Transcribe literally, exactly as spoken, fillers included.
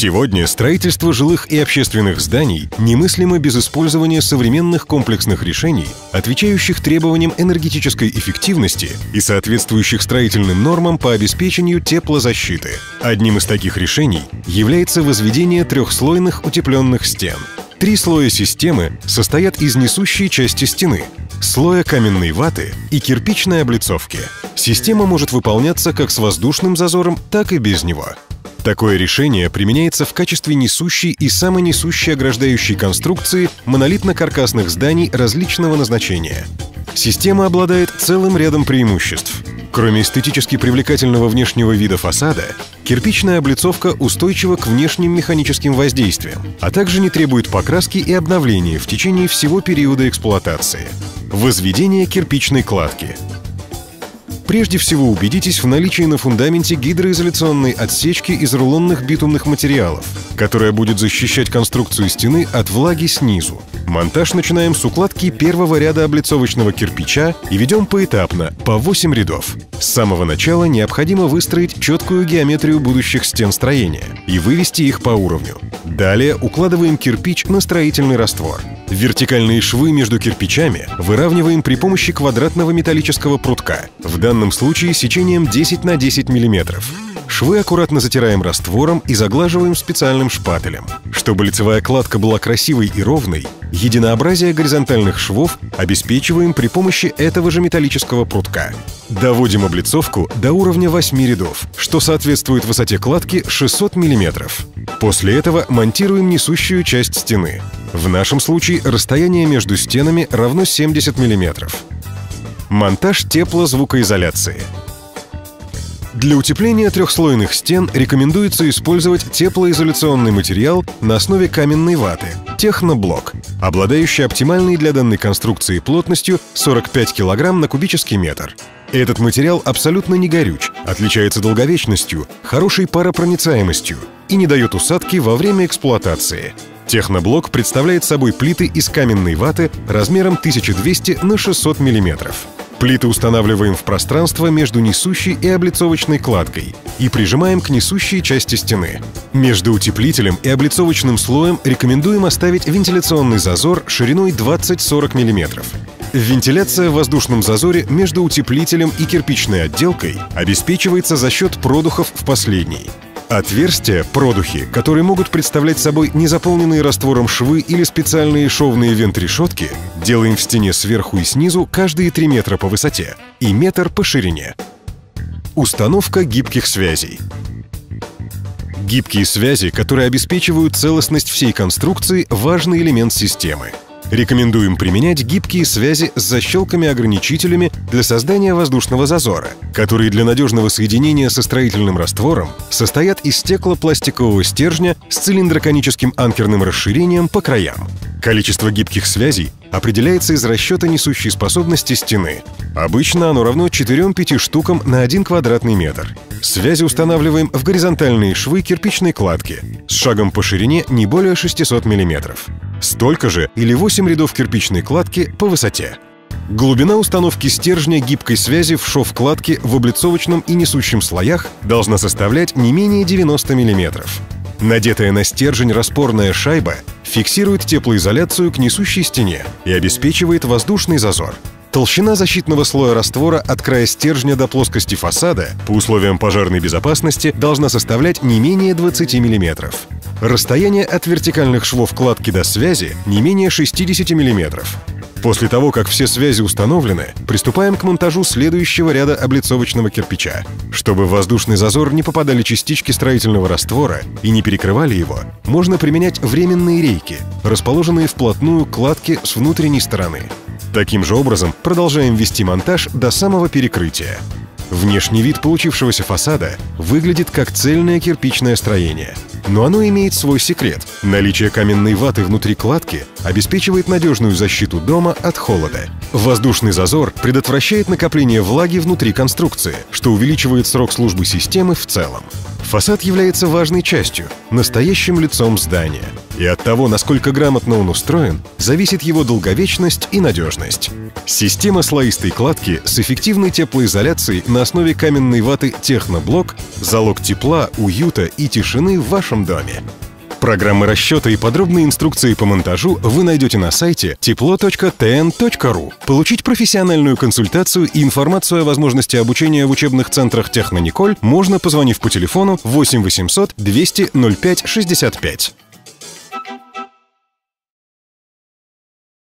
Сегодня строительство жилых и общественных зданий немыслимо без использования современных комплексных решений, отвечающих требованиям энергетической эффективности и соответствующих строительным нормам по обеспечению теплозащиты. Одним из таких решений является возведение трехслойных утепленных стен. Три слоя системы состоят из несущей части стены, слоя каменной ваты и кирпичной облицовки. Система может выполняться как с воздушным зазором, так и без него. Такое решение применяется в качестве несущей и самонесущей ограждающей конструкции монолитно-каркасных зданий различного назначения. Система обладает целым рядом преимуществ. Кроме эстетически привлекательного внешнего вида фасада, кирпичная облицовка устойчива к внешним механическим воздействиям, а также не требует покраски и обновления в течение всего периода эксплуатации. Возведение кирпичной кладки. Прежде всего убедитесь в наличии на фундаменте гидроизоляционной отсечки из рулонных битумных материалов, которая будет защищать конструкцию стены от влаги снизу. Монтаж начинаем с укладки первого ряда облицовочного кирпича и ведем поэтапно, по восемь рядов. С самого начала необходимо выстроить четкую геометрию будущих стен строения и вывести их по уровню. Далее укладываем кирпич на строительный раствор. Вертикальные швы между кирпичами выравниваем при помощи квадратного металлического прутка, в данном случае сечением десять на десять миллиметров. Швы аккуратно затираем раствором и заглаживаем специальным шпателем. Чтобы лицевая кладка была красивой и ровной, единообразие горизонтальных швов обеспечиваем при помощи этого же металлического прутка. Доводим облицовку до уровня восьми рядов, что соответствует высоте кладки шестьсот миллиметров. После этого монтируем несущую часть стены. В нашем случае расстояние между стенами равно семьдесят миллиметров. Монтаж теплозвукоизоляции. Для утепления трехслойных стен рекомендуется использовать теплоизоляционный материал на основе каменной ваты – техноблок, обладающий оптимальной для данной конструкции плотностью сорок пять килограмм на кубический метр. Этот материал абсолютно не горюч, отличается долговечностью, хорошей паропроницаемостью и не дает усадки во время эксплуатации. Техноблок представляет собой плиты из каменной ваты размером тысяча двести на шестьсот миллиметров. Плиты устанавливаем в пространство между несущей и облицовочной кладкой и прижимаем к несущей части стены. Между утеплителем и облицовочным слоем рекомендуем оставить вентиляционный зазор шириной двадцать-сорок миллиметров. Вентиляция в воздушном зазоре между утеплителем и кирпичной отделкой обеспечивается за счет продухов в последней. Отверстия, продухи, которые могут представлять собой незаполненные раствором швы или специальные шовные вент-решетки, делаем в стене сверху и снизу каждые три метра по высоте и метр по ширине. Установка гибких связей. Гибкие связи, которые обеспечивают целостность всей конструкции, важный элемент системы. Рекомендуем применять гибкие связи с защелками-ограничителями для создания воздушного зазора, которые для надежного соединения со строительным раствором состоят из стеклопластикового стержня с цилиндроконическим анкерным расширением по краям. Количество гибких связей определяется из расчета несущей способности стены. Обычно оно равно четырем-пяти штукам на один квадратный метр. Связи устанавливаем в горизонтальные швы кирпичной кладки с шагом по ширине не более шестисот миллиметров. Столько же или восемь рядов кирпичной кладки по высоте. Глубина установки стержня гибкой связи в шов кладки в облицовочном и несущем слоях должна составлять не менее девяноста миллиметров. Надетая на стержень распорная шайба фиксирует теплоизоляцию к несущей стене и обеспечивает воздушный зазор. Толщина защитного слоя раствора от края стержня до плоскости фасада по условиям пожарной безопасности должна составлять не менее двадцати миллиметров. Расстояние от вертикальных швов кладки до связи не менее шестидесяти миллиметров. После того, как все связи установлены, приступаем к монтажу следующего ряда облицовочного кирпича. Чтобы в воздушный зазор не попадали частички строительного раствора и не перекрывали его, можно применять временные рейки, расположенные вплотную к кладке с внутренней стороны. Таким же образом продолжаем вести монтаж до самого перекрытия. Внешний вид получившегося фасада выглядит как цельное кирпичное строение. Но оно имеет свой секрет. Наличие каменной ваты внутри кладки обеспечивает надежную защиту дома от холода. Воздушный зазор предотвращает накопление влаги внутри конструкции, что увеличивает срок службы системы в целом. Фасад является важной частью, настоящим лицом здания. И от того, насколько грамотно он устроен, зависит его долговечность и надежность. Система слоистой кладки с эффективной теплоизоляцией на основе каменной ваты «Техноблок» – залог тепла, уюта и тишины в вашем доме. Программы расчета и подробные инструкции по монтажу вы найдете на сайте тепло точка тэ эн точка ру. Получить профессиональную консультацию и информацию о возможности обучения в учебных центрах «Технониколь» можно, позвонив по телефону восемь восемьсот двести ноль пять шестьдесят пять.